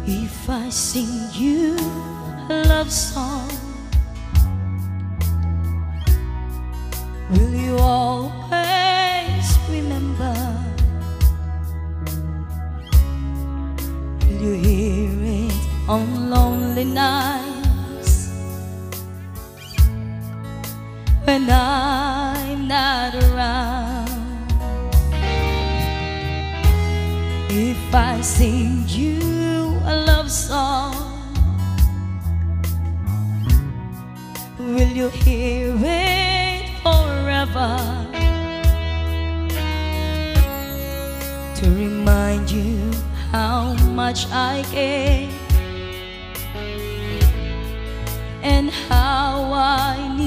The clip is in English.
If I sing you a love song, will you always remember? Will you hear it on lonely nights when I'm not around? If I sing you a love song, will you hear it forever? To remind you how much I care and how I